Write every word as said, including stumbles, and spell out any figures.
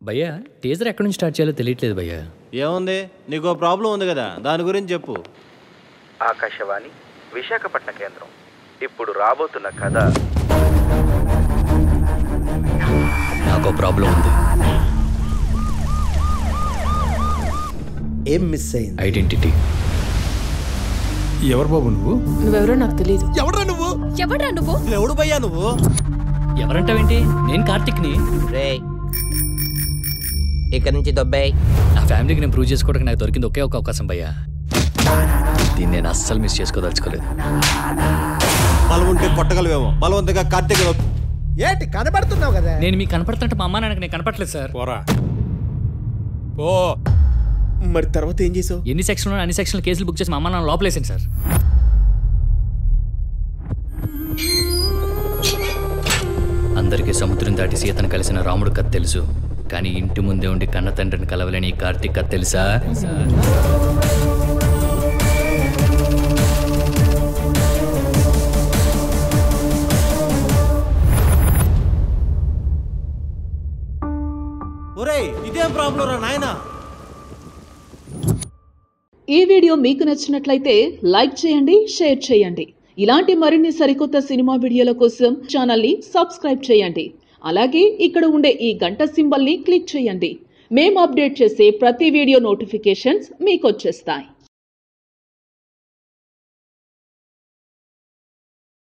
భయ్యా టీజర్ ఎక్కడి నుంచి స్టార్ట్ చేయాలో తెలియట్లేదు భయ్యా. ఏముంది, నీకు ప్రాబ్లం ఉంది కదా, దాని గురించి చెప్పు. ఆకాశవాణి విశాఖపట్న కేంద్రం ఇప్పుడు రాబోతున్న కథ. నాకు ప్రాబ్లం ఉంది. ఏం మిస్ అయింది? ఐడెంటిటీ. ఎవరు బాబు నువ్వు? నువ్వెవరో నాకు తెలియదు. ఎవడ్రా నువ్వు? ఎవడ్రా నువ్వు? ఎవడు భయ్యా నువ్వు? ఎవరంటావేంటి? నేను కార్తిక్ని. రే ఇక్కడి నుంచి దొబ్బాయి. నా ఫ్యామిలీకి నేను ప్రూవ్ చేసుకోవడానికి నాకు దొరికింది ఒకే ఒక అవకాశం భయ్యా. దీన్ని నేను అస్సలు మిస్ చేసుకోదలుచుకోలేదు. బలం ఉంటే కొట్టగలవేమో, బలవంతంగా కార్తీక్ ఏంటి కనబడుతున్నావు కదా? నేను మీకు కనపడుతుంటే మా అమ్మ నాన్నకి నేను కనపడలేదు సార్. పోరా. ఓ మరి తర్వాత ఏం చేసావు? ఎన్ని సెక్షన్లు అన్ని సెక్షన్లు కేసులు బుక్ చేసి మా అమ్మ నాన్న లోపలేసాను సార్. అందరికీ సముద్రం దాటి సీతను కలిసిన రాముడు కథ తెలుసు, కానీ ఇంటి ముందే ఉండి కన్న తండ్రిని కలవలేని కార్తీక్ కథ తెలుసా? ఒరేయ్ ఇదేం ప్రాబ్లం రా నాయనా. ఈ వీడియో మీకు నచ్చినట్లయితే లైక్ చేయండి, షేర్ చేయండి. ఇలాంటి మరిన్ని సరికొత్త సినిమా వీడియోల కోసం ఛానల్ని సబ్స్క్రైబ్ చేయండి. అలాగే ఇక్కడ ఉండే ఈ గంట సింబల్ని క్లిక్ చేయండి. మేము అప్డేట్ చేసే ప్రతి వీడియో నోటిఫికేషన్స్ మీకు వచ్చేస్తాయి.